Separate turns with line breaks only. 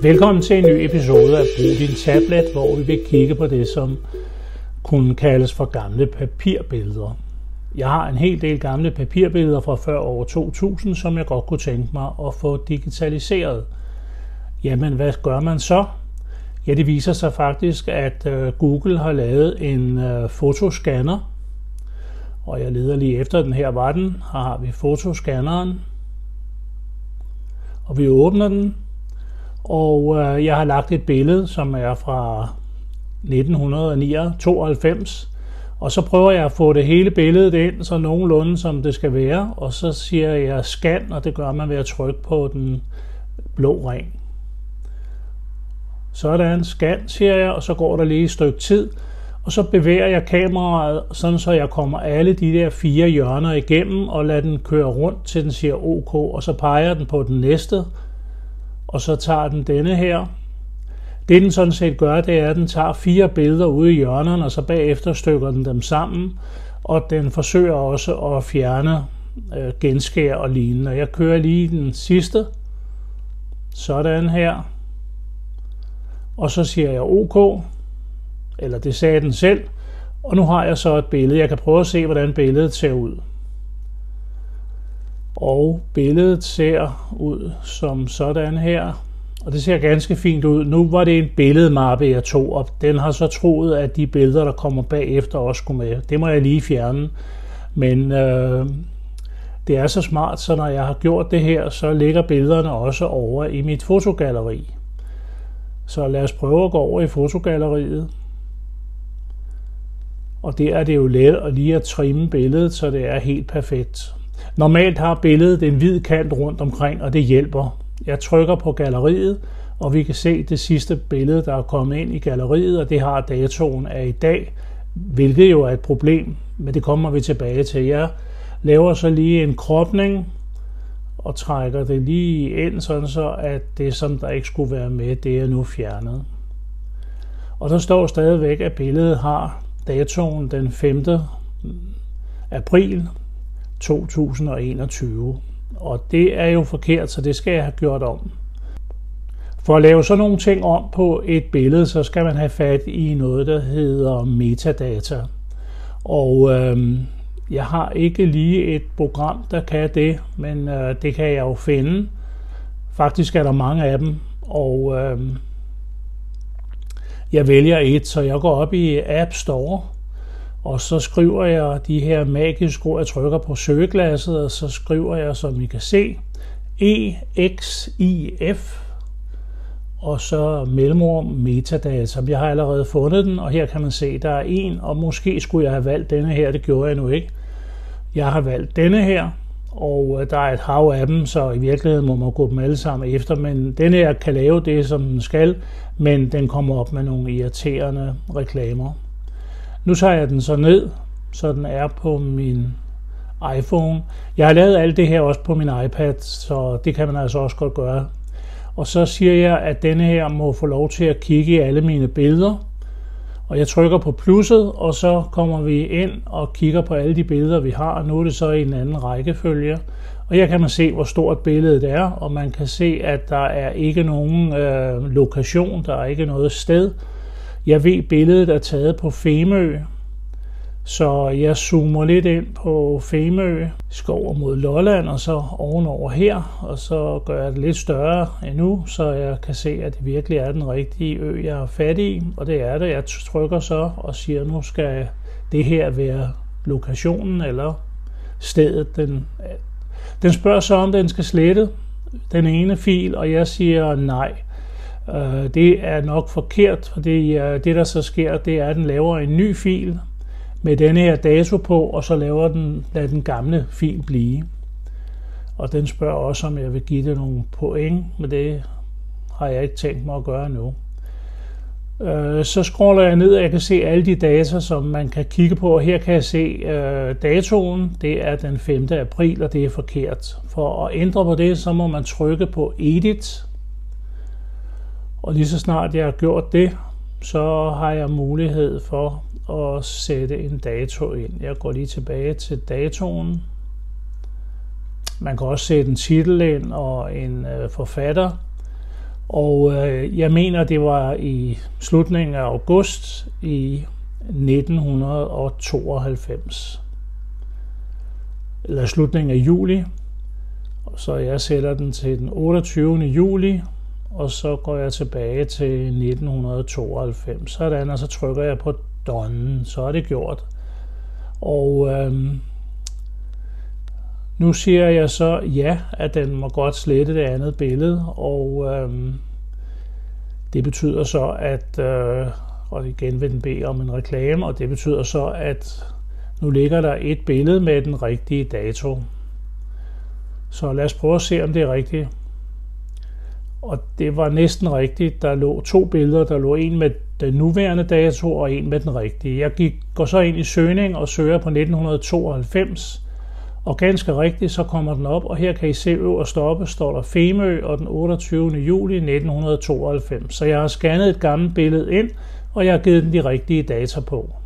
Velkommen til en ny episode af Brug din tablet, hvor vi vil kigge på det, som kunne kaldes for gamle papirbilleder. Jeg har en hel del gamle papirbilleder fra før år 2000, som jeg godt kunne tænke mig at få digitaliseret. Jamen, hvad gør man så? Ja, det viser sig faktisk, at Google har lavet en fotoscanner, og jeg leder lige efter den. Her var den. Her har vi fotoscanneren, og vi åbner den. Og jeg har lagt et billede, som er fra 1992, og så prøver jeg at få det hele billedet ind, så nogenlunde som det skal være, og så siger jeg scan, og det gør man ved at trykke på den blå ring. Sådan, scan, siger jeg, og så går der lige et stykke tid, og så bevæger jeg kameraet, sådan så jeg kommer alle de der 4 hjørner igennem, og lader den køre rundt, til den siger OK, og så peger den på den næste, og så tager den denne her. Det den sådan set gør, det er, at den tager 4 billeder ude i hjørnerne, og så bagefter stykker den dem sammen, og den forsøger også at fjerne genskær og lignende. Jeg kører lige den sidste, sådan her, og så siger jeg OK, eller det sagde den selv, og nu har jeg så et billede. Jeg kan prøve at se, hvordan billedet ser ud. Og billedet ser ud som sådan her, og det ser ganske fint ud. Nu var det en billedmappe, jeg tog op. Den har så troet, at de billeder, der kommer bagefter, også skulle med. Det må jeg lige fjerne. Men det er så smart, så når jeg har gjort det her, så ligger billederne også over i mit fotogalleri. Så lad os prøve at gå over i fotogalleriet. Og der er det jo let at lige at trimme billedet, så det er helt perfekt. Normalt har billedet en hvid kant rundt omkring, og det hjælper. Jeg trykker på galleriet, og vi kan se det sidste billede, der er kommet ind i galleriet, og det har datoen af i dag, hvilket jo er et problem, men det kommer vi tilbage til. Jeg laver så lige en kropning og trækker det lige ind, sådan så at det, som der ikke skulle være med, det er nu fjernet. Og der står stadigvæk, at billedet har datoen den 5. april 2021. Og det er jo forkert, så det skal jeg have gjort om. For at lave sådan nogle ting om på et billede, så skal man have fat i noget, der hedder metadata. Og jeg har ikke lige et program, der kan det, men det kan jeg jo finde. Faktisk er der mange af dem, og jeg vælger et, så jeg går op i App Store, og så skriver jeg de her magiske ord, jeg trykker på søgeglasset, og så skriver jeg, som I kan se, EXIF, og så mellemrum metadata. Jeg har allerede fundet den, og her kan man se, der er en, og måske skulle jeg have valgt denne her, det gjorde jeg nu ikke. Jeg har valgt denne her, og der er et hav af dem, så i virkeligheden må man gå dem alle sammen efter, men denne her kan lave det, som den skal, men den kommer op med nogle irriterende reklamer. Nu tager jeg den så ned, så den er på min iPhone. Jeg har lavet alt det her også på min iPad, så det kan man altså også godt gøre. Og så siger jeg, at denne her må få lov til at kigge i alle mine billeder. Og jeg trykker på plusset, og så kommer vi ind og kigger på alle de billeder, vi har. Nu er det så i en anden rækkefølge. Og her kan man se, hvor stort billedet er, og man kan se, at der er ikke nogen lokation, der er ikke noget sted. Jeg ved, billedet er taget på Femø, så jeg zoomer lidt ind på Femø, skover mod Lolland, og så ovenover her, og så gør jeg det lidt større endnu, så jeg kan se, at det virkelig er den rigtige ø, jeg er fat i, og det er det. Jeg trykker så og siger, nu skal det her være lokationen eller stedet. Den spørger så, om den skal slette den ene fil, og jeg siger nej. Det er nok forkert, fordi det der så sker, det er, at den laver en ny fil med denne her dato på, og så lader den gamle fil blive. Og den spørger også, om jeg vil give det nogle point, men det har jeg ikke tænkt mig at gøre nu. Så scroller jeg ned, og jeg kan se alle de data, som man kan kigge på, og her kan jeg se datoen, det er den 5. april, og det er forkert. For at ændre på det, så må man trykke på Edit. Og lige så snart jeg har gjort det, så har jeg mulighed for at sætte en dato ind. Jeg går lige tilbage til datoen. Man kan også sætte en titel ind og en forfatter. Og jeg mener, det var i slutningen af august i 1992. Eller slutningen af juli. Så jeg sætter den til den 28. juli, og så går jeg tilbage til 1992. Sådan, og så trykker jeg på done, så er det gjort. Og nu siger jeg så ja, at den må godt slette det andet billede, og det betyder så, at, og igen vil den bede om en reklame, og det betyder så, at nu ligger der et billede med den rigtige dato. Så lad os prøve at se, om det er rigtigt. Og det var næsten rigtigt. Der lå 2 billeder. Der lå en med den nuværende dato og en med den rigtige. Jeg går så ind i søgning og søger på 1992. Og ganske rigtigt, så kommer den op. Og her kan I se øverst oppe, står der Femø og den 28. juli 1992. Så jeg har scannet et gammelt billede ind, og jeg har givet den de rigtige data på.